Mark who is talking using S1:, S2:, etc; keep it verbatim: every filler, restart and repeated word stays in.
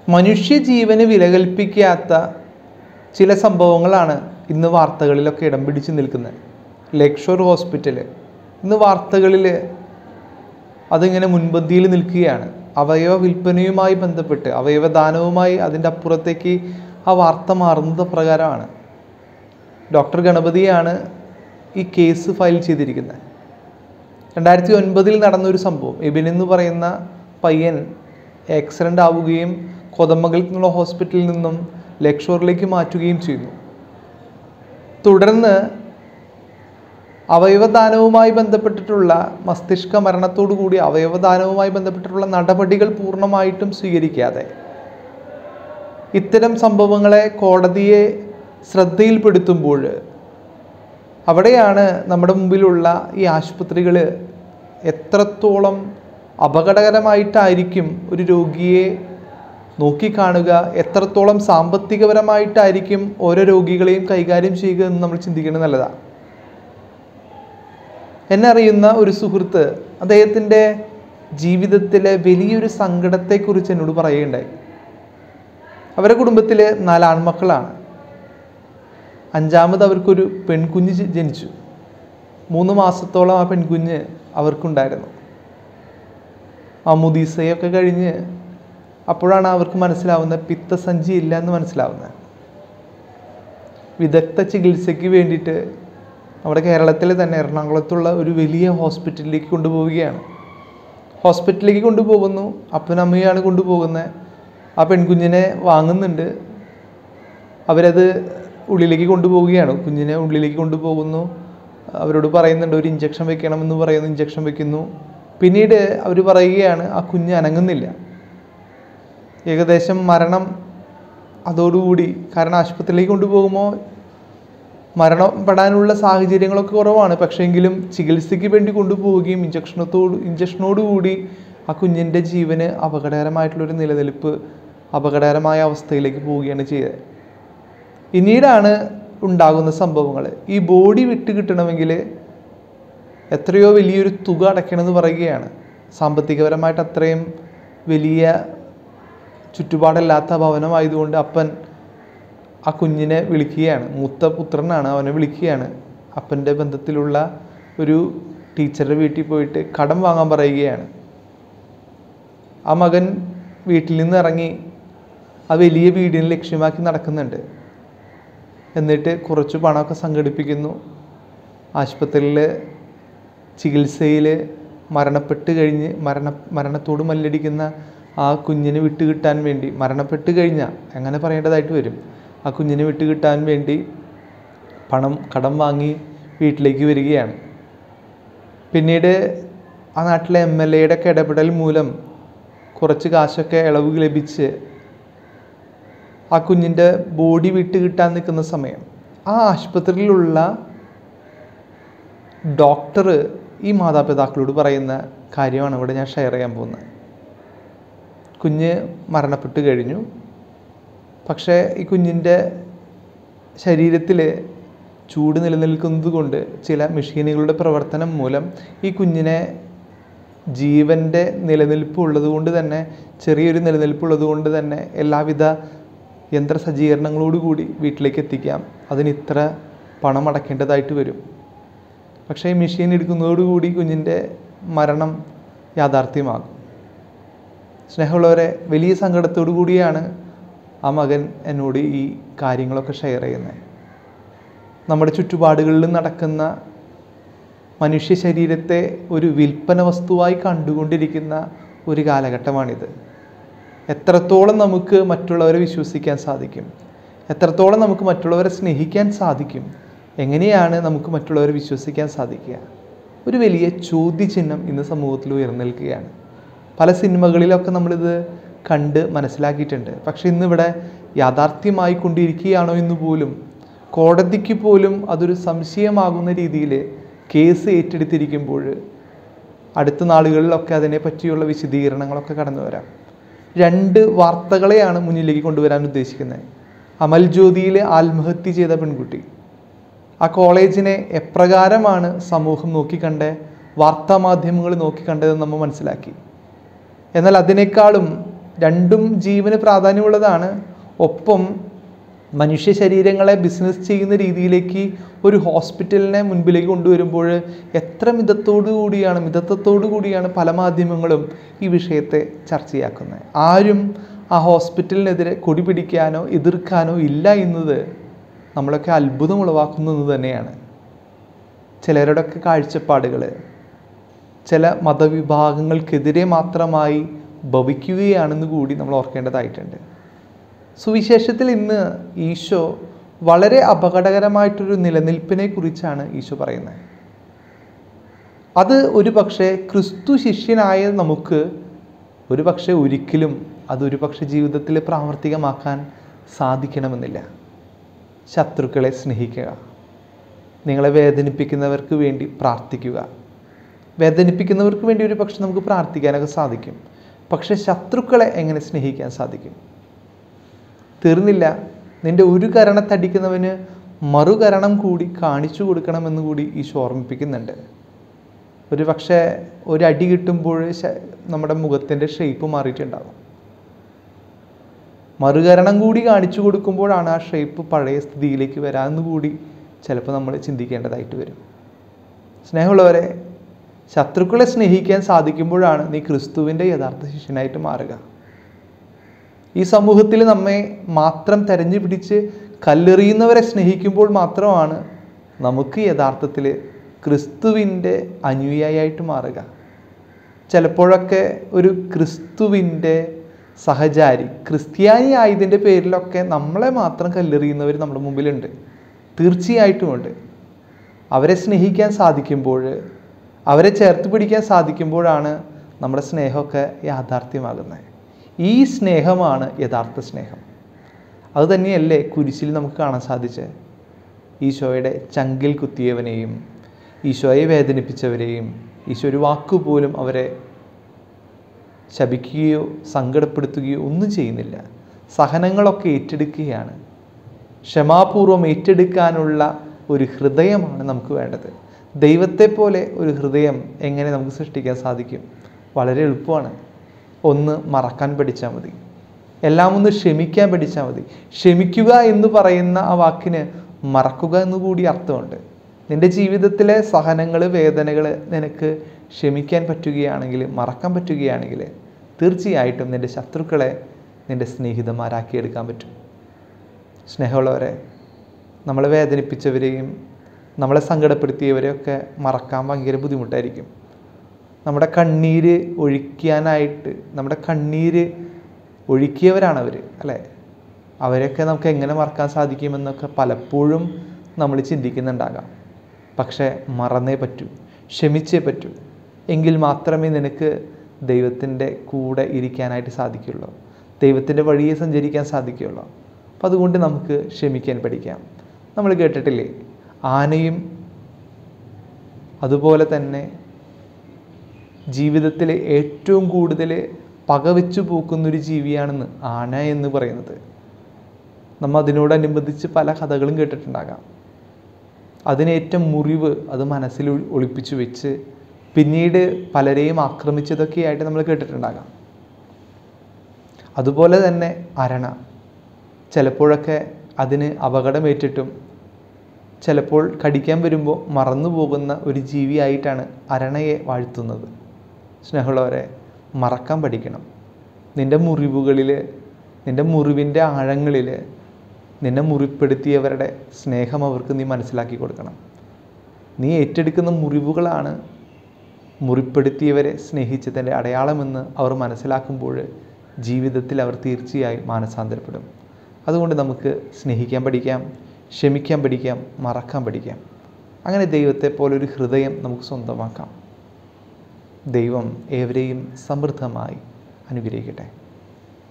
S1: മനുഷ്യജീവന് വില കൽപ്പിക്കാത്ത ചില സംഭവങ്ങളാണ് ഇന്ന് വാർത്തകളിലൊക്കെ ഇടം പിടിച്ച് നിൽക്കുന്നത്. ലേക്ക് ഷോർ ഹോസ്പിറ്റൽ ഇന്ന് വാർത്തകളിൽ അതിങ്ങനെ മുൻപന്തിയിൽ നിൽക്കുകയാണ്. അവയവ വിൽപ്പനയുമായി ബന്ധപ്പെട്ട് അവയവദാനവുമായി അതിൻ്റെ അപ്പുറത്തേക്ക് ആ വാർത്ത മാറുന്നത് പ്രകാരമാണ്. ഡോക്ടർ ഗണപതിയാണ് ഈ കേസ് ഫയൽ ചെയ്തിരിക്കുന്നത്. രണ്ടായിരത്തി ഒൻപതിൽ നടന്നൊരു സംഭവം. എബിൻ എന്ന് പറയുന്ന പയ്യൻ ആക്സിഡൻ്റ് ആവുകയും കോതമംഗലത്ത് നിന്നുള്ള ഹോസ്പിറ്റലിൽ നിന്നും ലേക്ക് ഷോറിലേക്ക് മാറ്റുകയും ചെയ്യുന്നു. തുടർന്ന് അവയവദാനവുമായി ബന്ധപ്പെട്ടിട്ടുള്ള മസ്തിഷ്ക മരണത്തോടു കൂടി അവയവദാനവുമായി ബന്ധപ്പെട്ടിട്ടുള്ള നടപടികൾ പൂർണ്ണമായിട്ടും സ്വീകരിക്കാതെ ഇത്തരം സംഭവങ്ങളെ കോടതിയെ ശ്രദ്ധയിൽപ്പെടുത്തുമ്പോൾ അവിടെയാണ് നമ്മുടെ മുമ്പിലുള്ള ഈ ആശുപത്രികൾ എത്രത്തോളം അപകടകരമായിട്ടായിരിക്കും ഒരു രോഗിയെ നോക്കിക്കാണുക, എത്രത്തോളം സാമ്പത്തികപരമായിട്ടായിരിക്കും ഓരോ രോഗികളെയും കൈകാര്യം ചെയ്യുക എന്ന് നമ്മൾ ചിന്തിക്കുന്നത് നല്ലതാണ്. എന്നെ അറിയുന്ന ഒരു സുഹൃത്ത് അദ്ദേഹത്തിൻ്റെ ജീവിതത്തിലെ വലിയൊരു സങ്കടത്തെക്കുറിച്ച് എന്നോട് പറയുകയുണ്ടായി. അവരുടെ കുടുംബത്തിൽ നാല് ആൺമക്കളാണ്. അഞ്ചാമത് അവർക്കൊരു പെൺകുഞ്ഞ് ജനിച്ചു. മൂന്ന് മാസത്തോളം ആ പെൺകുഞ്ഞ് അവർക്കുണ്ടായിരുന്നു. മാമോദീസയൊക്കെ കഴിഞ്ഞ് അപ്പോഴാണ് അവർക്ക് മനസ്സിലാവുന്നത് പിത്തസഞ്ചി ഇല്ല എന്ന് മനസ്സിലാവുന്നത്. വിദഗ്ധ ചികിത്സയ്ക്ക് വേണ്ടിയിട്ട് നമ്മുടെ കേരളത്തിൽ തന്നെ എറണാകുളത്തുള്ള ഒരു വലിയ ഹോസ്പിറ്റലിലേക്ക് കൊണ്ടുപോവുകയാണ്. ഹോസ്പിറ്റലിലേക്ക് കൊണ്ടുപോകുന്നു. അപ്പനമ്മയാണ് കൊണ്ടുപോകുന്നത്. ആ പെൺകുഞ്ഞിനെ വാങ്ങുന്നുണ്ട്. അവരത് ഉള്ളിലേക്ക് കൊണ്ടുപോവുകയാണ്. കുഞ്ഞിനെ ഉള്ളിലേക്ക് കൊണ്ടുപോകുന്നു. അവരോട് പറയുന്നുണ്ട് ഒരു ഇഞ്ചക്ഷൻ വെക്കണമെന്ന് പറയുന്നു. ഇഞ്ചക്ഷൻ വെക്കുന്നു. പിന്നീട് അവർ പറയുകയാണ് ആ കുഞ്ഞ് അനങ്ങുന്നില്ല. ഏകദേശം മരണം അതോടുകൂടി, കാരണം ആശുപത്രിയിലേക്ക് കൊണ്ടുപോകുമ്പോൾ മരണപ്പെടാനുള്ള സാഹചര്യങ്ങളൊക്കെ കുറവാണ്. പക്ഷേങ്കിലും ചികിത്സയ്ക്ക് വേണ്ടി കൊണ്ടുപോവുകയും ഇഞ്ചക്ഷനത്തോട് ഇഞ്ചക്ഷനോടുകൂടി ആ കുഞ്ഞിൻ്റെ ജീവന് അപകടകരമായിട്ടുള്ളൊരു നിലനിൽപ്പ്, അപകടകരമായ അവസ്ഥയിലേക്ക് പോവുകയാണ് ചെയ്തത്. പിന്നീടാണ് ഉണ്ടാകുന്ന സംഭവങ്ങൾ. ഈ ബോഡി വിട്ട് കിട്ടണമെങ്കിൽ എത്രയോ വലിയൊരു തുക അടയ്ക്കണമെന്ന് പറയുകയാണ്. സാമ്പത്തികപരമായിട്ട് അത്രയും വലിയ ചുറ്റുപാടല്ലാത്ത ഭവനമായതുകൊണ്ട് അപ്പൻ ആ കുഞ്ഞിനെ വിളിക്കുകയാണ്. മൂത്ത പുത്രനാണ്, അവനെ വിളിക്കുകയാണ്. അപ്പൻ്റെ ബന്ധത്തിലുള്ള ഒരു ടീച്ചറുടെ വീട്ടിൽ പോയിട്ട് കടം വാങ്ങാൻ പറയുകയാണ്. ആ മകൻ വീട്ടിൽ നിന്ന് ഇറങ്ങി ആ വലിയ വീടിനെ ലക്ഷ്യമാക്കി നടക്കുന്നുണ്ട്. എന്നിട്ട് കുറച്ച് പണമൊക്കെ സംഘടിപ്പിക്കുന്നു. ആശുപത്രിയിൽ ചികിത്സയിൽ മരണപ്പെട്ട് കഴിഞ്ഞ് മരണ മരണത്തോട് മല്ലടിക്കുന്ന ആ കുഞ്ഞിനെ വിട്ടുകിട്ടാൻ വേണ്ടി, മരണപ്പെട്ട് കഴിഞ്ഞാൽ അങ്ങനെ പറയേണ്ടതായിട്ട് വരും, ആ കുഞ്ഞിനെ വിട്ടുകിട്ടാൻ വേണ്ടി പണം കടം വാങ്ങി വീട്ടിലേക്ക് വരികയാണ്. പിന്നീട് ആ നാട്ടിലെ എം എൽ എയുടെ ഒക്കെ ഇടപെടൽ മൂലം കുറച്ച് കാശൊക്കെ ഇളവ് ലഭിച്ച് ആ കുഞ്ഞിൻ്റെ ബോഡി വിട്ട് കിട്ടാൻ നിൽക്കുന്ന സമയം ആ ആശുപത്രിയിലുള്ള ഡോക്ടർ ഈ മാതാപിതാക്കളോട് പറയുന്ന കാര്യമാണ് ഇവിടെ ഞാൻ ഷെയർ ചെയ്യാൻ പോകുന്നത്. കുഞ്ഞ് മരണപ്പെട്ട് കഴിഞ്ഞു. പക്ഷേ ഈ കുഞ്ഞിൻ്റെ ശരീരത്തിൽ ചൂട് നിലനിൽക്കുന്നത് കൊണ്ട് ചില മെഷീനുകളുടെ പ്രവർത്തനം മൂലം ഈ കുഞ്ഞിനെ ജീവൻ്റെ നിലനിൽപ്പ് ഉള്ളത് കൊണ്ട് തന്നെ, ചെറിയൊരു നിലനിൽപ്പുള്ളത് കൊണ്ട് തന്നെ എല്ലാവിധ യന്ത്ര സജ്ജീകരണങ്ങളോടുകൂടി വീട്ടിലേക്ക് എത്തിക്കാം. അതിന് ഇത്ര പണം അടയ്ക്കേണ്ടതായിട്ട് വരും. പക്ഷേ ഈ മെഷീൻ എടുക്കുന്നതോടുകൂടി കുഞ്ഞിൻ്റെ മരണം യാഥാർത്ഥ്യമാകും. സ്നേഹമുള്ളവരെ, വലിയ സങ്കടത്തോടു കൂടിയാണ് ആ മകൻ എന്നോട് ഈ കാര്യങ്ങളൊക്കെ ഷെയർ ചെയ്യുന്നത്. നമ്മുടെ ചുറ്റുപാടുകളിൽ നടക്കുന്ന മനുഷ്യ ശരീരത്തെ ഒരു വിൽപ്പന വസ്തുവായി കണ്ടുകൊണ്ടിരിക്കുന്ന ഒരു കാലഘട്ടമാണിത്. എത്രത്തോളം നമുക്ക് മറ്റുള്ളവരെ വിശ്വസിക്കാൻ സാധിക്കും? എത്രത്തോളം നമുക്ക് മറ്റുള്ളവരെ സ്നേഹിക്കാൻ സാധിക്കും? എങ്ങനെയാണ് നമുക്ക് മറ്റുള്ളവരെ വിശ്വസിക്കാൻ സാധിക്കുക? ഒരു വലിയ ചോദ്യചിഹ്നം ഇന്ന് സമൂഹത്തിൽ ഉയർന്നിരിക്കുകയാണ്. പല സിനിമകളിലൊക്കെ നമ്മളിത് കണ്ട് മനസ്സിലാക്കിയിട്ടുണ്ട്. പക്ഷെ ഇന്നിവിടെ യാഥാർത്ഥ്യമായി കൊണ്ടിരിക്കുകയാണോ എന്ന് പോലും, കോടതിക്ക് പോലും അതൊരു സംശയമാകുന്ന രീതിയിൽ കേസ് ഏറ്റെടുത്തിരിക്കുമ്പോൾ അടുത്ത നാളുകളിലൊക്കെ അതിനെ പറ്റിയുള്ള വിശദീകരണങ്ങളൊക്കെ കടന്നു വരാം. രണ്ട് വാർത്തകളെയാണ് മുന്നിലേക്ക് കൊണ്ടുവരാൻ ഉദ്ദേശിക്കുന്നത്. അമൽ ജ്യോതിയിൽ ആത്മഹത്യ ചെയ്ത പെൺകുട്ടി, ആ കോളേജിനെ എപ്രകാരമാണ് സമൂഹം നോക്കിക്കണ്ടേ, വാർത്താമാധ്യമങ്ങൾ നോക്കിക്കണ്ടതെന്ന് നമ്മൾ മനസ്സിലാക്കി. എന്നാൽ അതിനേക്കാളും രണ്ടും ജീവന് പ്രാധാന്യമുള്ളതാണ്. ഒപ്പം മനുഷ്യ ശരീരങ്ങളെ ബിസിനസ് ചെയ്യുന്ന രീതിയിലേക്ക് ഒരു ഹോസ്പിറ്റലിനെ മുൻപിലേക്ക് കൊണ്ടുവരുമ്പോൾ എത്ര മിതത്തോടു കൂടിയാണ് മിതത്വത്തോടു കൂടിയാണ് പല മാധ്യമങ്ങളും ഈ വിഷയത്തെ ചർച്ചയാക്കുന്നത്. ആരും ആ ഹോസ്പിറ്റലിനെതിരെ കൊടി പിടിക്കാനോ എതിർക്കാനോ ഇല്ല എന്നത് നമ്മളൊക്കെ അത്ഭുതം ഉളവാക്കുന്നത് തന്നെയാണ്. ചിലരുടെയൊക്കെ കാഴ്ചപ്പാടുകൾ ചില മതവിഭാഗങ്ങൾക്കെതിരെ മാത്രമായി ഭവിക്കുകയാണെന്ന് കൂടി നമ്മൾ ഓർക്കേണ്ടതായിട്ടുണ്ട്. സുവിശേഷത്തിൽ ഇന്ന് ഈശോ വളരെ അപകടകരമായിട്ടൊരു നിലനിൽപ്പിനെ കുറിച്ചാണ് ഈശോ പറയുന്നത്. അത് ഒരു പക്ഷേ ക്രിസ്തു ശിഷ്യനായ നമുക്ക് ഒരു പക്ഷേ ഒരിക്കലും അതൊരു പക്ഷേ ജീവിതത്തിൽ പ്രാവർത്തികമാക്കാൻ സാധിക്കണമെന്നില്ല. ശത്രുക്കളെ സ്നേഹിക്കുക, നിങ്ങളെ വേദനിപ്പിക്കുന്നവർക്ക് വേണ്ടി പ്രാർത്ഥിക്കുക. വേദനിപ്പിക്കുന്നവർക്ക് വേണ്ടി ഒരു പക്ഷെ നമുക്ക് പ്രാർത്ഥിക്കാനൊക്കെ സാധിക്കും. പക്ഷെ ശത്രുക്കളെ എങ്ങനെ സ്നേഹിക്കാൻ സാധിക്കും? തീർന്നില്ല, നിന്റെ ഒരു കരണത്തടിക്കുന്നവന് മറുകരണം കൂടി കാണിച്ചു കൊടുക്കണമെന്ന് കൂടി ഈശോ ഓർമ്മിപ്പിക്കുന്നുണ്ട്. ഒരു പക്ഷേ ഒരടി കിട്ടുമ്പോൾ നമ്മുടെ മുഖത്തിൻ്റെ ഷേപ്പ് മാറിയിട്ടുണ്ടാകും. മറുകരണം കൂടി കാണിച്ചു കൊടുക്കുമ്പോഴാണ് ആ ഷേപ്പ് പഴയ സ്ഥിതിയിലേക്ക് വരാമെന്ന് കൂടി ചിലപ്പോൾ നമ്മൾ ചിന്തിക്കേണ്ടതായിട്ട് വരും. സ്നേഹമുള്ളവരെ, ശത്രുക്കളെ സ്നേഹിക്കാൻ സാധിക്കുമ്പോഴാണ് നീ ക്രിസ്തുവിൻ്റെ യഥാർത്ഥ ശിഷ്യനായിട്ട് മാറുക. ഈ സമൂഹത്തിൽ നമ്മെ മാത്രം തെരഞ്ഞു പിടിച്ച് കല്ലെറിയുന്നവരെ സ്നേഹിക്കുമ്പോൾ മാത്രമാണ് നമുക്ക് യഥാർത്ഥത്തിൽ ക്രിസ്തുവിൻ്റെ അനുയായിയായിട്ട് മാറുക. ചിലപ്പോഴൊക്കെ ഒരു ക്രിസ്തുവിൻ്റെ സഹചാരി ക്രിസ്ത്യാനി ആയതിൻ്റെ പേരിലൊക്കെ നമ്മളെ മാത്രം കല്ലെറിയുന്നവർ നമ്മുടെ മുമ്പിലുണ്ട്, തീർച്ചയായിട്ടുമുണ്ട്. അവരെ സ്നേഹിക്കാൻ സാധിക്കുമ്പോൾ, അവരെ ചേർത്ത് പിടിക്കാൻ സാധിക്കുമ്പോഴാണ് നമ്മുടെ സ്നേഹമൊക്കെ യാഥാർത്ഥ്യമാകുന്നത്. ഈ സ്നേഹമാണ് യഥാർത്ഥ സ്നേഹം. അതുതന്നെയല്ലേ കുരിശിൽ നമുക്ക് കാണാൻ സാധിച്ചത്. ഈശോയുടെ ചങ്കിൽ കുത്തിയവനെയും ഈശോയെ വേദനിപ്പിച്ചവരെയും ഈശോ ഒരു വാക്കുപോലും അവരെ ശപിക്കുകയോ സങ്കടപ്പെടുത്തുകയോ ഒന്നും ചെയ്യുന്നില്ല. സഹനങ്ങളൊക്കെ ഏറ്റെടുക്കുകയാണ്. ക്ഷമാപൂർവം ഏറ്റെടുക്കാനുള്ള ഒരു ഹൃദയമാണ് നമുക്ക് വേണ്ടത്. ദൈവത്തെ പോലെ ഒരു ഹൃദയം എങ്ങനെ നമുക്ക് സൃഷ്ടിക്കാൻ സാധിക്കും? വളരെ എളുപ്പമാണ്. ഒന്ന് മറക്കാൻ പഠിച്ചാൽ മതി. എല്ലാം ഒന്ന് ക്ഷമിക്കാൻ പഠിച്ചാൽ മതി. ക്ഷമിക്കുക എന്ന് പറയുന്ന ആ വാക്കിന് മറക്കുക എന്നുകൂടി അർത്ഥമുണ്ട്. നിൻ്റെ ജീവിതത്തിലെ സഹനങ്ങൾ, വേദനകൾ നിനക്ക് ക്ഷമിക്കാൻ പറ്റുകയാണെങ്കിൽ, മറക്കാൻ പറ്റുകയാണെങ്കിൽ, തീർച്ചയായിട്ടും നിൻ്റെ ശത്രുക്കളെ നിൻ്റെ സ്നേഹിതന്മാരാക്കിയെടുക്കാൻ പറ്റും. സ്നേഹമുള്ളവരെ, നമ്മളെ വേദനിപ്പിച്ചവരെയും നമ്മളെ സങ്കടപ്പെടുത്തിയവരെയൊക്കെ മറക്കാൻ ഭയങ്കര ബുദ്ധിമുട്ടായിരിക്കും. നമ്മുടെ കണ്ണീര് ഒഴിക്കാനായിട്ട് നമ്മുടെ കണ്ണീര് ഒഴുക്കിയവരാണവർ, അല്ലേ? അവരെയൊക്കെ നമുക്ക് എങ്ങനെ മറക്കാൻ സാധിക്കുമെന്നൊക്കെ പലപ്പോഴും നമ്മൾ ചിന്തിക്കുന്നുണ്ടാകാം. പക്ഷേ മറന്നേ പറ്റൂ, ക്ഷമിച്ചേ പറ്റൂ. എങ്കിൽ മാത്രമേ നിനക്ക് ദൈവത്തിൻ്റെ കൂടെ ഇരിക്കാനായിട്ട് സാധിക്കുകയുള്ളൂ, ദൈവത്തിൻ്റെ വഴിയെ സഞ്ചരിക്കാൻ സാധിക്കുകയുള്ളൂ. അപ്പം അതുകൊണ്ട് നമുക്ക് ക്ഷമിക്കാൻ പഠിക്കാം. നമ്മൾ കേട്ടിട്ടില്ലേ, ആനയും അതുപോലെ തന്നെ ജീവിതത്തിൽ ഏറ്റവും കൂടുതൽ പകവെച്ചു പൂക്കുന്നൊരു ജീവിയാണെന്ന് ആന എന്ന് പറയുന്നത്. നമ്മൾ അതിനോടനുബന്ധിച്ച് പല കഥകളും കേട്ടിട്ടുണ്ടാകാം. അതിനേറ്റവും മുറിവ് അത് മനസ്സിൽ ഒളിപ്പിച്ചു വെച്ച് പിന്നീട് പലരെയും ആക്രമിച്ചതൊക്കെയായിട്ട് നമ്മൾ കേട്ടിട്ടുണ്ടാകാം. അതുപോലെ തന്നെ അരണ ചിലപ്പോഴൊക്കെ അതിന് അപകടമേറ്റിട്ടും ചിലപ്പോൾ കടിക്കാൻ വരുമ്പോൾ മറന്നു പോകുന്ന ഒരു ജീവിയായിട്ടാണ് അരണയെ വാഴ്ത്തുന്നത്. സ്നേഹമുള്ളവരെ, മറക്കാൻ പഠിക്കണം. നിൻ്റെ മുറിവുകളിൽ, നിൻ്റെ മുറിവിൻ്റെ ആഴങ്ങളിൽ നിന്നെ മുറിപ്പെടുത്തിയവരുടെ സ്നേഹം അവർക്ക് നീ മനസ്സിലാക്കി കൊടുക്കണം. നീ ഏറ്റെടുക്കുന്ന മുറിവുകളാണ് മുറിപ്പെടുത്തിയവരെ സ്നേഹിച്ചതിൻ്റെ അടയാളമെന്ന് അവർ മനസ്സിലാക്കുമ്പോൾ ജീവിതത്തിൽ അവർ തീർച്ചയായും മാനസാന്തരപ്പെടും. അതുകൊണ്ട് നമുക്ക് സ്നേഹിക്കാൻ പഠിക്കാം, ക്ഷമിക്കാൻ പഠിക്കാം, മറക്കാൻ പഠിക്കാം. അങ്ങനെ ദൈവത്തെ പോലൊരു ഹൃദയം നമുക്ക് സ്വന്തമാക്കാം. ദൈവം ഏവരെയും സമൃദ്ധമായി അനുഗ്രഹിക്കട്ടെ.